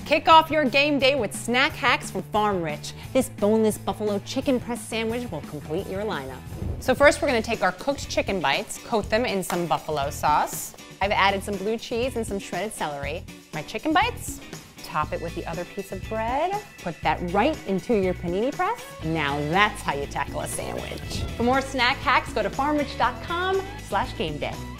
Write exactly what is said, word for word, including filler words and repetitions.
Kick off your game day with snack hacks from Farm Rich. This boneless buffalo chicken press sandwich will complete your lineup. So first we're gonna take our cooked chicken bites, coat them in some buffalo sauce. I've added some blue cheese and some shredded celery. My chicken bites, top it with the other piece of bread, put that right into your panini press. Now that's how you tackle a sandwich. For more snack hacks, go to farm rich dot com slash game day.